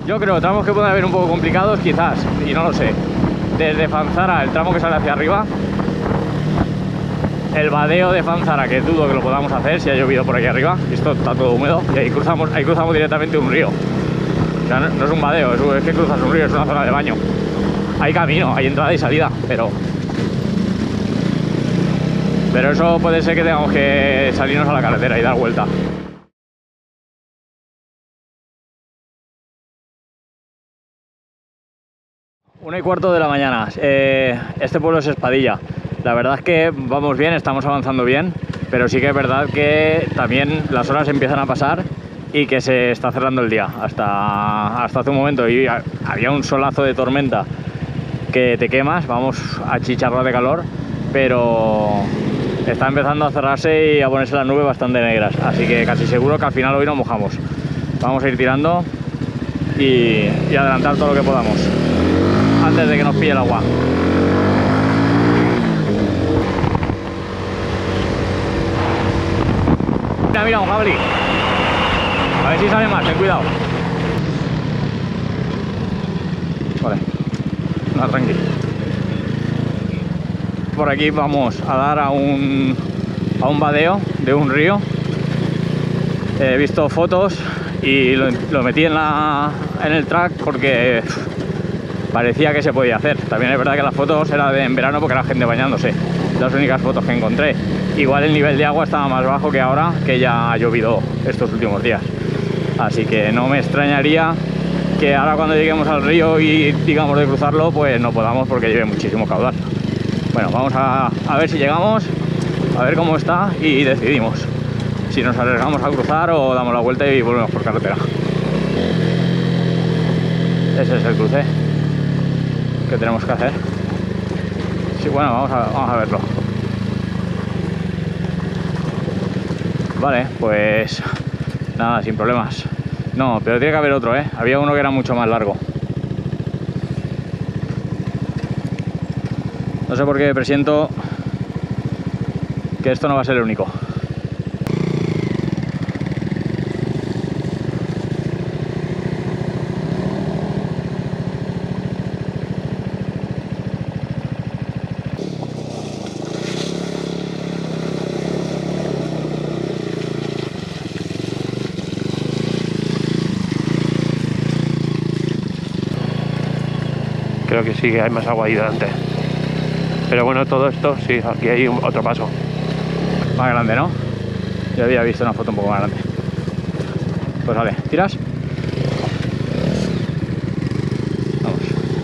Yo creo, tramos que pueden haber un poco complicados, quizás, y no lo sé. Desde Fanzara, el tramo que sale hacia arriba, el vadeo de Fanzara, que dudo que lo podamos hacer si ha llovido por aquí arriba, esto está todo húmedo, y ahí cruzamos directamente un río. O sea, no es un vadeo, es que cruzas un río, es una zona de baño. Hay camino, hay entrada y salida, pero eso puede ser que tengamos que salirnos a la carretera y dar vuelta. Una y cuarto de la mañana. Este pueblo es Espadilla. La verdad es que vamos bien, estamos avanzando bien, pero sí que es verdad que también las horas empiezan a pasar y que se está cerrando el día. Hasta hace un momento y había un solazo de tormenta que te quemas, vamos a chicharrar de calor, pero está empezando a cerrarse y a ponerse las nubes bastante negras, así que casi seguro que al final hoy nos mojamos. Vamos a ir tirando y adelantar todo lo que podamos antes de que nos pille el agua. Mira, un jabalí. A ver si sale más, ten cuidado. Vale, no, tranqui. Por aquí vamos a dar a un vadeo de un río. He visto fotos y lo metí en el track porque parecía que se podía hacer. También es verdad que las fotos eran en verano porque era gente bañándose. Las únicas fotos que encontré. Igual el nivel de agua estaba más bajo que ahora, que ya ha llovido estos últimos días. Así que no me extrañaría que ahora cuando lleguemos al río y digamos de cruzarlo, pues no podamos porque lleve muchísimo caudal. Bueno, vamos a ver si llegamos, a ver cómo está y decidimos si nos arriesgamos a cruzar o damos la vuelta y volvemos por carretera. Ese es el cruce que tenemos que hacer. Sí, bueno, vamos a verlo. Vale, pues nada, sin problemas. No, pero tiene que haber otro, ¿eh? Había uno que era mucho más largo. No sé por qué presiento que esto no va a ser el único. Creo que sí que hay más agua ahí delante. Pero bueno, todo esto, sí, aquí hay otro paso. Más grande, ¿no? Yo había visto una foto un poco más grande. Pues vale, ¿tiras? Vamos.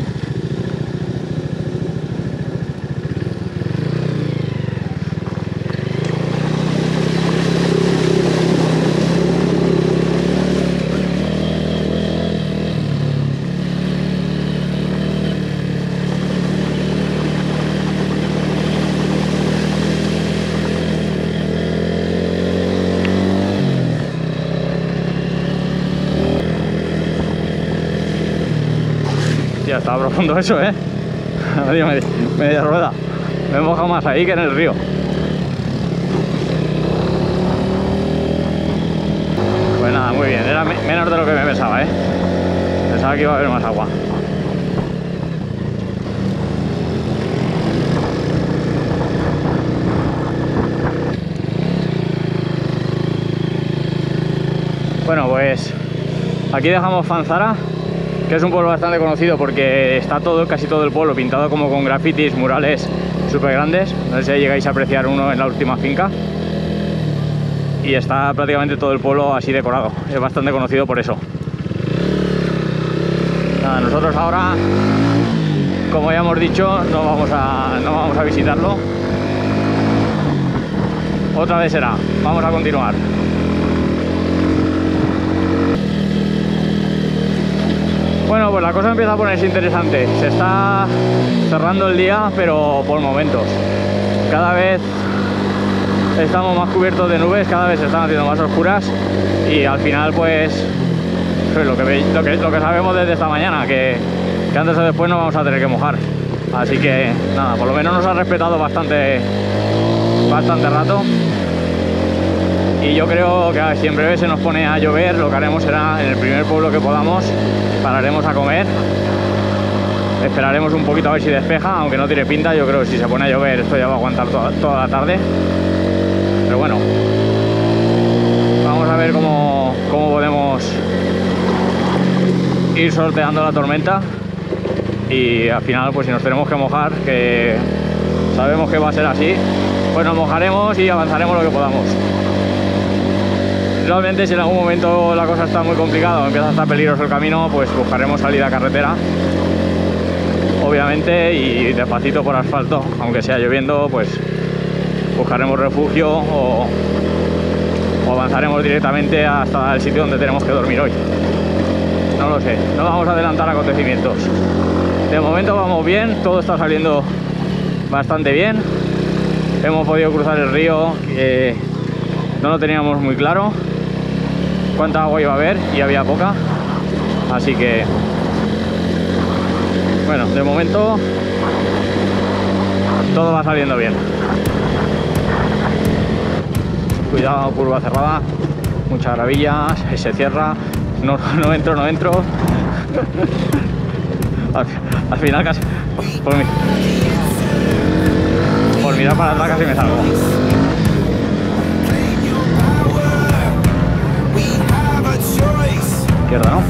Ya estaba profundo eso, ¿eh? Media rueda. Me he mojado más ahí que en el río. Pues nada, muy bien. Era menos de lo que me pensaba, ¿eh? Pensaba que iba a haber más agua. Bueno, pues aquí dejamos Fanzara, que es un pueblo bastante conocido porque está casi todo el pueblo pintado como con grafitis, murales súper grandes. No sé si llegáis a apreciar uno en la última finca. Y está prácticamente todo el pueblo así decorado. Es bastante conocido por eso. Nada, nosotros ahora, como ya hemos dicho, no vamos a visitarlo. Otra vez será. Vamos a continuar. Bueno, pues la cosa empieza a ponerse interesante. Se está cerrando el día, pero por momentos. Cada vez estamos más cubiertos de nubes, cada vez se están haciendo más oscuras y al final pues lo que sabemos desde esta mañana, que antes o después nos vamos a tener que mojar. Así que nada, por lo menos nos ha respetado bastante rato. Y yo creo que si en breve se nos pone a llover, lo que haremos será, en el primer pueblo que podamos, pararemos a comer. Esperaremos un poquito a ver si despeja, aunque no tiene pinta. Yo creo que si se pone a llover esto ya va a aguantar toda la tarde. Pero bueno, vamos a ver cómo podemos ir sorteando la tormenta. Y al final, pues si nos tenemos que mojar, que sabemos que va a ser así, pues nos mojaremos y avanzaremos lo que podamos. Realmente, si en algún momento la cosa está muy complicada o empieza a estar peligroso el camino, pues buscaremos salida a carretera, obviamente, y despacito por asfalto, aunque sea lloviendo, pues buscaremos refugio o avanzaremos directamente hasta el sitio donde tenemos que dormir hoy. No lo sé, no vamos a adelantar acontecimientos. De momento vamos bien, todo está saliendo bastante bien. Hemos podido cruzar el río, que no lo teníamos muy claro cuánta agua iba a haber, y había poca, así que bueno, de momento todo va saliendo bien. Cuidado, curva cerrada, mucha gravilla, se cierra, no entro. Al final casi por mirar para atrás casi me salgo. Izquierda, ¿no?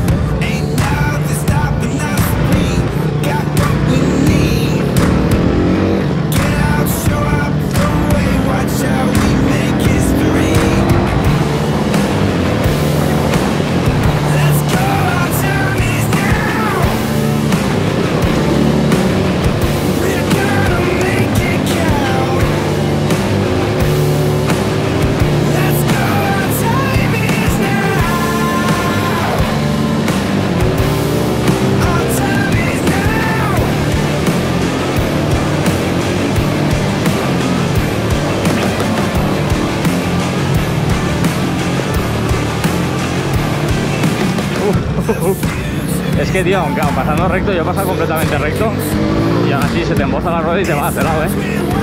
Es que, tío, aunque pasando recto, yo paso completamente recto y aún así se te emboza la rueda y te va hacia el lado,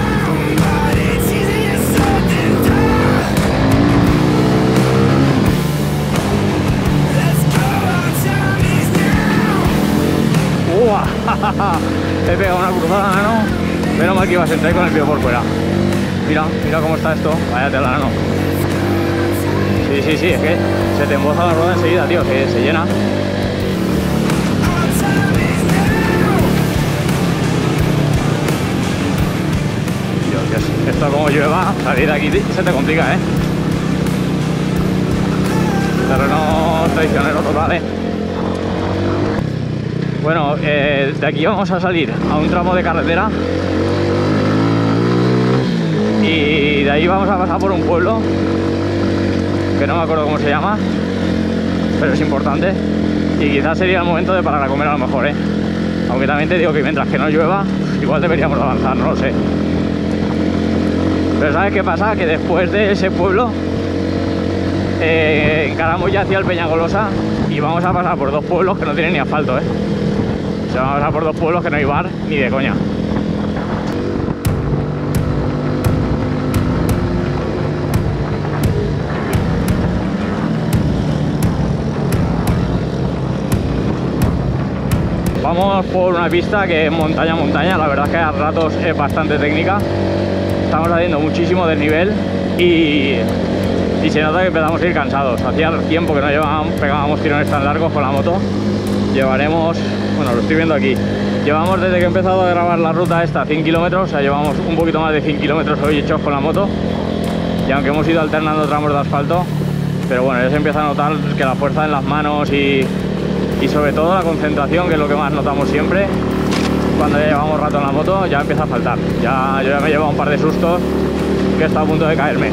He pegado una cruzada, ¿no? Menos mal que ibas a entrar con el pie por fuera. Mira cómo está esto. Vaya tela, ¿no? Sí, es que se te emboza la rueda enseguida, tío, se llena. Dios, esto como llueva, salir de aquí se te complica, Terreno traicionero total, Bueno, de aquí vamos a salir a un tramo de carretera y de ahí vamos a pasar por un pueblo que no me acuerdo cómo se llama, pero es importante, y quizás sería el momento de parar a comer a lo mejor, aunque también te digo que mientras que no llueva igual deberíamos avanzar, no lo sé. Pero ¿sabes qué pasa? Que después de ese pueblo encaramos ya hacia el Peñagolosa y vamos a pasar por dos pueblos que no tienen ni asfalto, O sea, vamos a pasar por dos pueblos que no hay bar ni de coña. Vamos por una pista que es montaña, la verdad es que a ratos es bastante técnica. Estamos haciendo muchísimo desnivel y se nota que empezamos a ir cansados. Hacía tiempo que no pegábamos tirones tan largos con la moto. Llevaremos, bueno, lo estoy viendo aquí, llevamos desde que he empezado a grabar la ruta esta 100 kilómetros, o sea, llevamos un poquito más de 100 kilómetros hoy hechos con la moto. Y aunque hemos ido alternando tramos de asfalto, pero bueno, ya se empieza a notar que la fuerza en las manos y sobre todo la concentración, que es lo que más notamos siempre cuando ya llevamos rato en la moto, ya empieza a faltar. Yo ya me he llevado un par de sustos que está a punto de caerme.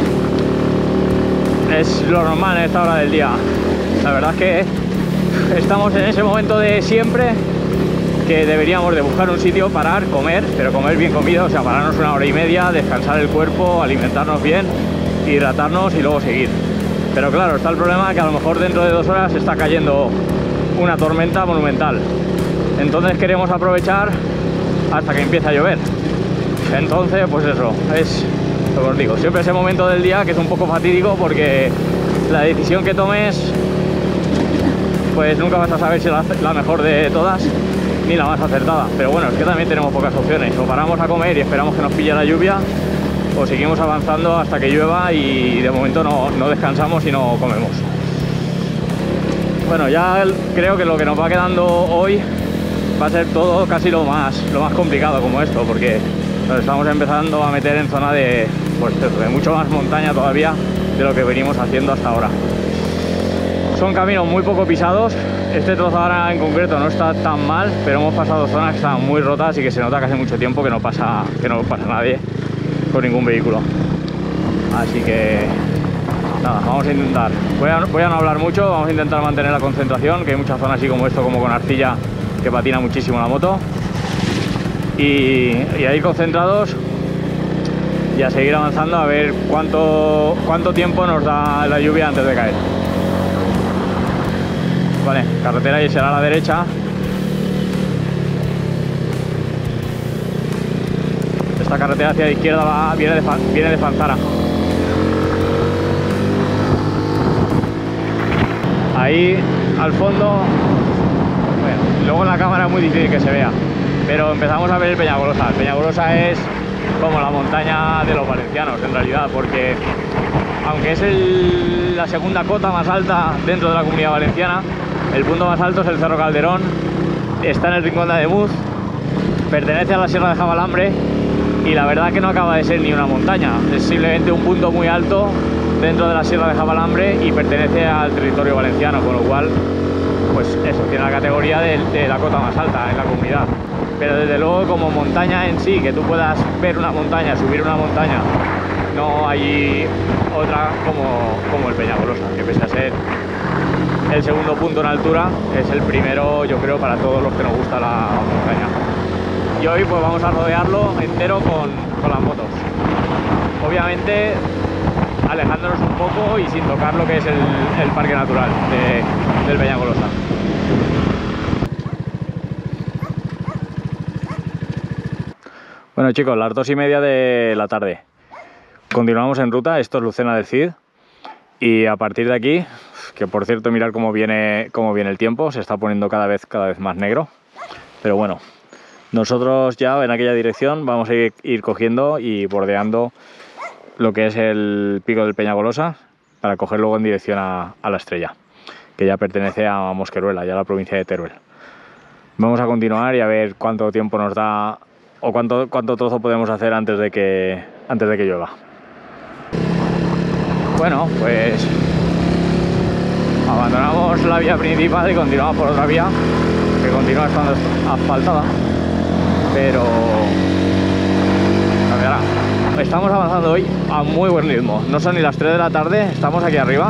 Es lo normal en esta hora del día. La verdad es que estamos en ese momento de siempre que deberíamos de buscar un sitio, parar, comer, pero comer bien comido, o sea, pararnos una hora y media, descansar el cuerpo, alimentarnos bien, hidratarnos y luego seguir. Pero claro, está el problema que a lo mejor dentro de 2 horas está cayendo una tormenta monumental. Entonces queremos aprovechar hasta que empiece a llover. Entonces, pues eso, es lo que os digo, siempre ese momento del día que es un poco fatídico porque la decisión que tomes pues nunca vas a saber si es la mejor de todas ni la más acertada, pero bueno, es que también tenemos pocas opciones, o paramos a comer y esperamos que nos pille la lluvia, o seguimos avanzando hasta que llueva y de momento no descansamos y no comemos. Bueno, ya creo que lo que nos va quedando hoy va a ser todo casi lo más complicado como esto, porque nos estamos empezando a meter en zona de, pues, de mucho más montaña todavía de lo que venimos haciendo hasta ahora. Son caminos muy poco pisados, este trozo ahora en concreto no está tan mal, pero hemos pasado zonas que están muy rotas y que se nota que hace mucho tiempo que no pasa nadie con ningún vehículo. Así que nada, vamos a intentar, voy a no hablar mucho, vamos a intentar mantener la concentración, que hay muchas zonas así como esto, como con arcilla, que patina muchísimo la moto, y a ir concentrados y a seguir avanzando a ver cuánto tiempo nos da la lluvia antes de caer. Vale, carretera y será a la derecha. Esta carretera hacia la izquierda viene de Fanzara. Ahí al fondo, bueno, luego en la cámara es muy difícil que se vea, pero empezamos a ver el Peñagolosa. El Peñagolosa es como la montaña de los valencianos en realidad, porque aunque es la segunda cota más alta dentro de la Comunidad Valenciana, el punto más alto es el Cerro Calderón, está en el Rincón de Ademuz, pertenece a la Sierra de Jabalambre y la verdad que no acaba de ser ni una montaña, es simplemente un punto muy alto dentro de la Sierra de Jabalambre y pertenece al territorio valenciano, con lo cual, pues eso, tiene la categoría de la cota más alta en la comunidad. Pero desde luego como montaña en sí, que tú puedas ver una montaña, subir una montaña, no hay otra como el Peñagolosa, que pese a ser el segundo punto en altura, es el primero, yo creo, para todos los que nos gusta la montaña. Y hoy pues vamos a rodearlo entero con las motos. Obviamente alejándonos un poco y sin tocar lo que es el parque natural del Peñagolosa. Bueno chicos, las 2:30 de la tarde. Continuamos en ruta, esto es Lucena del Cid. Y a partir de aquí, que por cierto mirad cómo viene el tiempo, se está poniendo cada vez más negro. Pero bueno, nosotros ya en aquella dirección vamos a ir cogiendo y bordeando lo que es el pico del Peñagolosa para coger luego en dirección a la Estrella, que ya pertenece a Mosqueruela, ya a la provincia de Teruel. Vamos a continuar y a ver cuánto tiempo nos da o cuánto trozo podemos hacer antes de que llueva. Bueno, pues abandonamos la vía principal y continuamos por otra vía que continúa estando asfaltada, pero cambiará. Estamos avanzando hoy a muy buen ritmo, no son ni las 3 de la tarde, estamos aquí arriba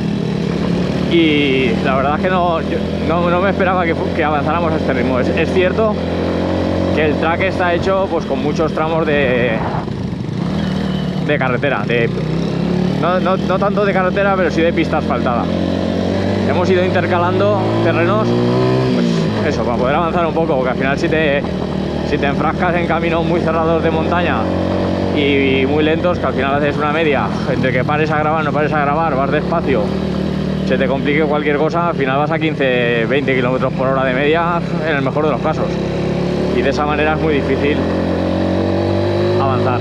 y la verdad es que no me esperaba que avanzáramos a este ritmo. Es cierto que el track está hecho pues con muchos tramos de carretera, no tanto de carretera, pero sí de pista asfaltada. Hemos ido intercalando terrenos, pues eso, para poder avanzar un poco, porque al final si te enfrascas en caminos muy cerrados de montaña y muy lentos, que al final haces una media entre que pares a grabar, no pares a grabar, vas despacio, se te complique cualquier cosa, al final vas a 15-20 km por hora de media en el mejor de los casos, y de esa manera es muy difícil avanzar.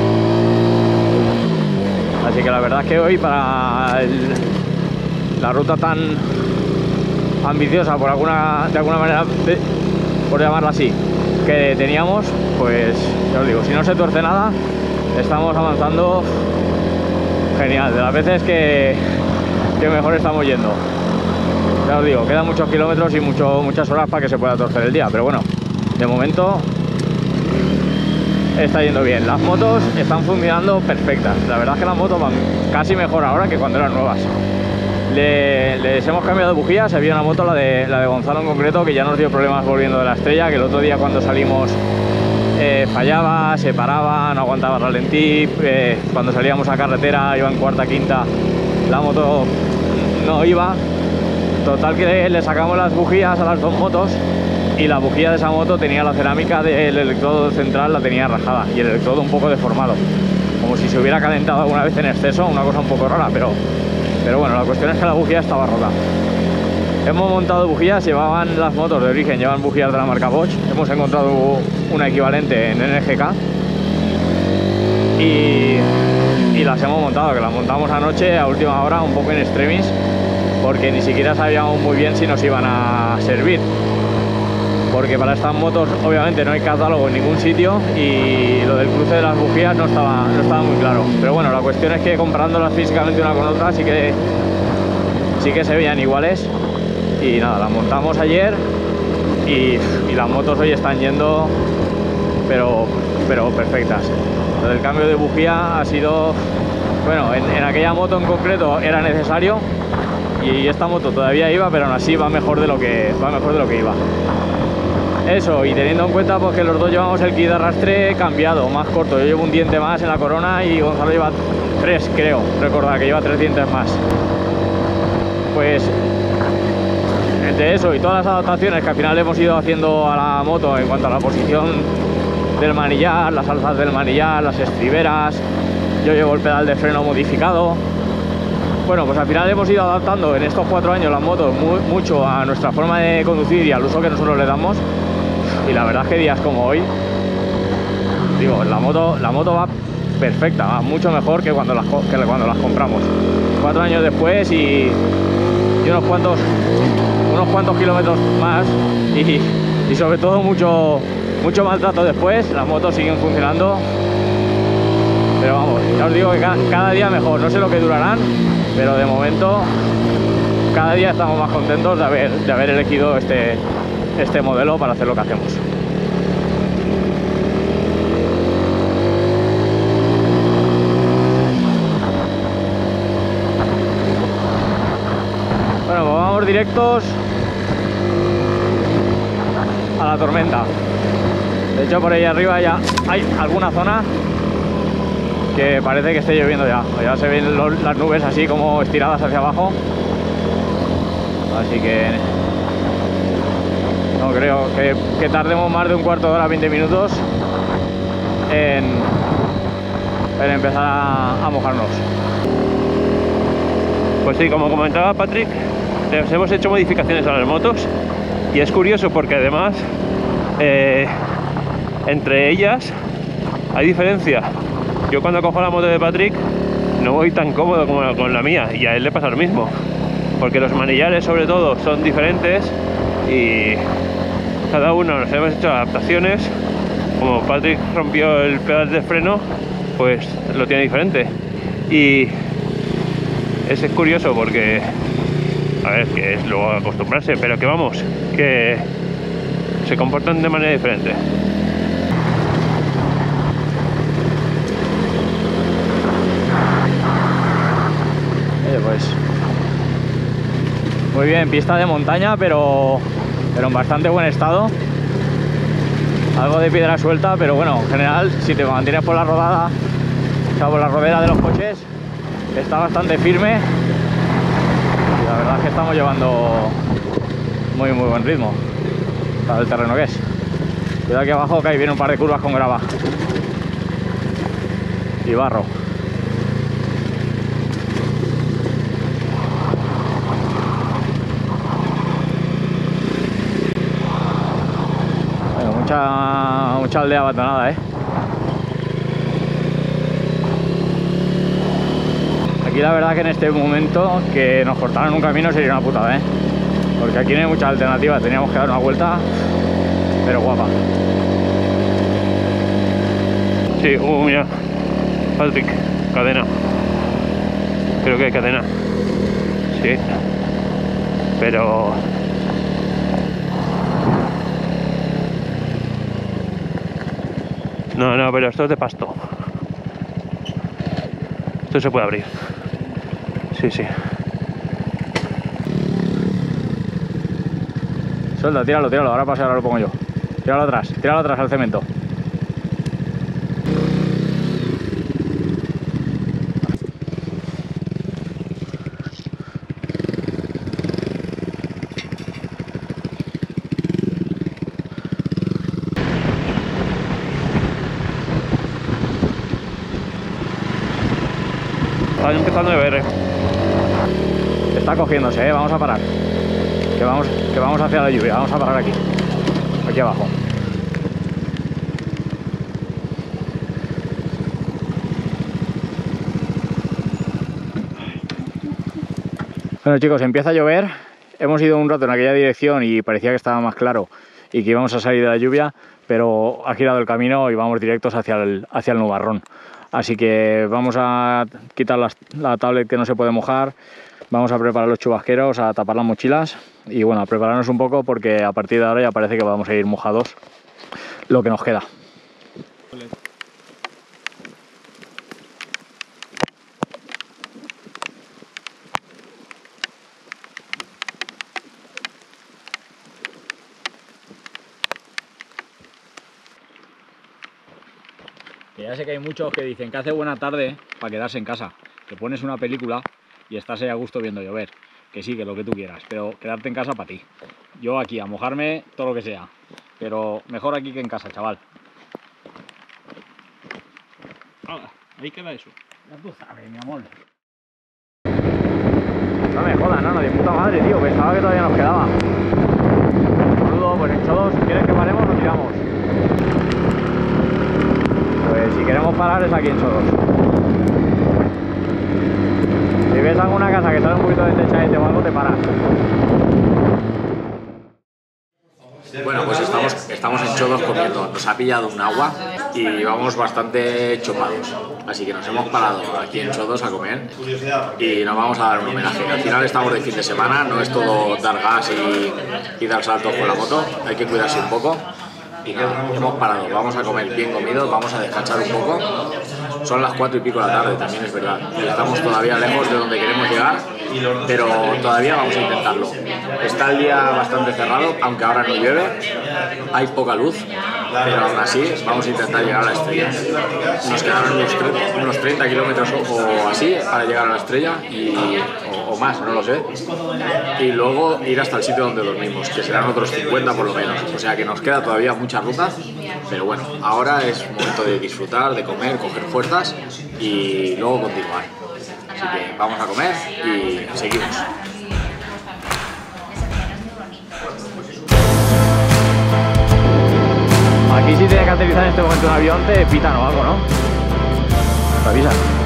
Así que la verdad es que hoy, para la ruta tan ambiciosa, de alguna manera, por llamarla así, que teníamos, pues ya os digo, si no se tuerce nada, estamos avanzando genial, de las veces que mejor estamos yendo. Ya os digo, quedan muchos kilómetros y muchas horas para que se pueda torcer el día, pero bueno, de momento está yendo bien. Las motos están funcionando perfectas, la verdad es que las motos van casi mejor ahora que cuando eran nuevas. Les hemos cambiado de bujías, había una moto, la de Gonzalo en concreto, que ya nos dio problemas volviendo de la Estrella, que el otro día cuando salimos fallaba, se paraba, no aguantaba ralentí, cuando salíamos a carretera iba en cuarta, quinta, la moto no iba. Total que le sacamos las bujías a las dos motos y la bujía de esa moto tenía la cerámica del electrodo central, la tenía rajada y el electrodo un poco deformado. como si se hubiera calentado alguna vez en exceso, una cosa un poco rara, pero bueno, la cuestión es que la bujía estaba rota. Hemos montado bujías, llevaban las motos de origen, llevan bujías de la marca Bosch, hemos encontrado una equivalente en NGK y las hemos montado, que las montamos anoche a última hora, un poco en extremis, porque ni siquiera sabíamos muy bien si nos iban a servir, porque para estas motos obviamente no hay catálogo en ningún sitio y lo del cruce de las bujías no estaba muy claro, pero bueno, la cuestión es que comparándolas físicamente una con otra sí que se veían iguales. Y nada, las montamos ayer y las motos hoy están yendo pero perfectas. Lo del cambio de bujía ha sido, bueno, en aquella moto en concreto era necesario y esta moto todavía iba, pero aún así va mejor de lo que iba. Eso, y teniendo en cuenta pues que los dos llevamos el kit de arrastre cambiado, más corto. Yo llevo un diente más en la corona y Gonzalo lleva 3, creo recordar que lleva 3 dientes más. Pues entre eso y todas las adaptaciones que al final hemos ido haciendo a la moto en cuanto a la posición del manillar, las alzas del manillar, las estriberas, yo llevo el pedal de freno modificado. Bueno, pues al final hemos ido adaptando en estos 4 años las motos mucho a nuestra forma de conducir y al uso que nosotros le damos, y la verdad es que días como hoy, digo, la moto va perfecta, va mucho mejor que cuando las compramos. 4 años después y unos cuantos kilómetros más y sobre todo mucho maltrato después, las motos siguen funcionando, pero vamos, ya os digo que cada día mejor. No sé lo que durarán, pero de momento cada día estamos más contentos de haber elegido este modelo para hacer lo que hacemos. Bueno, pues vamos directos a la tormenta. De hecho, por ahí arriba ya hay alguna zona que parece que esté lloviendo ya. Ya se ven las nubes así como estiradas hacia abajo. Así que no creo que tardemos más de un cuarto de hora, 20 minutos en empezar a mojarnos. Pues sí, como comentaba Patrick, les hemos hecho modificaciones a las motos y es curioso porque además entre ellas hay diferencia. Yo cuando cojo la moto de Patrick no voy tan cómodo como con la mía, y a él le pasa lo mismo, porque los manillares sobre todo son diferentes y cada uno nos hemos hecho adaptaciones. Como Patrick rompió el pedal de freno, pues lo tiene diferente, y es curioso porque, a ver, que es luego acostumbrarse, pero que vamos, que se comportan de manera diferente. Pues muy bien, pista de montaña, pero en bastante buen estado. Algo de piedra suelta, pero bueno, en general, si te mantienes por la rodada, o sea, por la rodera de los coches, está bastante firme. Y la verdad es que estamos llevando muy buen ritmo para el terreno que es. Cuidado aquí abajo, que ahí viene un par de curvas con grava y barro. Mucha aldea abandonada, Aquí la verdad que en este momento que nos cortaran un camino sería una putada, porque aquí no hay muchas alternativas. Teníamos que dar una vuelta, pero guapa. Sí, mira, Patrick, cadena. Creo que hay cadena. Sí, pero no, pero esto es de pasto. Esto se puede abrir. Sí. Suelta, tíralo, ahora pasa, ahora lo pongo yo. Tíralo atrás al cemento. empezando a llover. Está cogiéndose, vamos a parar. Que vamos hacia la lluvia, vamos a parar aquí abajo. Bueno chicos, empieza a llover. Hemos ido un rato en aquella dirección y parecía que estaba más claro y que íbamos a salir de la lluvia, pero ha girado el camino y vamos directos hacia el nubarrón. Así que vamos a quitar la tablet que no se puede mojar, vamos a preparar los chubasqueros, a tapar las mochilas y bueno, a prepararnos un poco porque a partir de ahora ya parece que vamos a ir mojados lo que nos queda. Que ya sé que hay muchos que dicen que hace buena tarde para quedarse en casa, que pones una película y estás ahí a gusto viendo llover, que sí, que lo que tú quieras, pero quedarte en casa para ti. Yo aquí a mojarme todo lo que sea, pero mejor aquí que en casa, chaval. Ahí queda eso. Ya tú sabes, mi amor. No me jodas, no, de puta madre, tío, pensaba que todavía nos quedaba. Boludo, pues en Chodos, si quieres que paremos, nos tiramos. Pues si queremos parar es aquí en Chodos. Si ves alguna casa que sale un poquito de techadete o algo, te paras. Bueno, pues estamos en Chodos comiendo. Nos ha pillado un agua y vamos bastante chopados. Así que nos hemos parado aquí en Chodos a comer y nos vamos a dar un homenaje. Al final estamos de fin de semana, no es todo dar gas y dar saltos con la moto. Hay que cuidarse un poco. Y nada, hemos parado, vamos a comer bien comido, vamos a descansar un poco. Son las 4 y pico de la tarde, también es verdad. Y estamos todavía lejos de donde queremos llegar, pero todavía vamos a intentarlo. Está el día bastante cerrado, aunque ahora no llueve, hay poca luz, pero aún así vamos a intentar llegar a la estrella. Nos quedaron unos 30 kilómetros o así para llegar a la estrella, o más, no lo sé. Y luego ir hasta el sitio donde dormimos, que serán otros 50 por lo menos. O sea que nos queda todavía mucha ruta, pero bueno, ahora es momento de disfrutar, de comer, coger fuerzas y luego continuar. Así que vamos a comer y seguimos. Aquí si tiene que aterrizar en este momento un avión te pitan o algo, ¿no? Te avisan.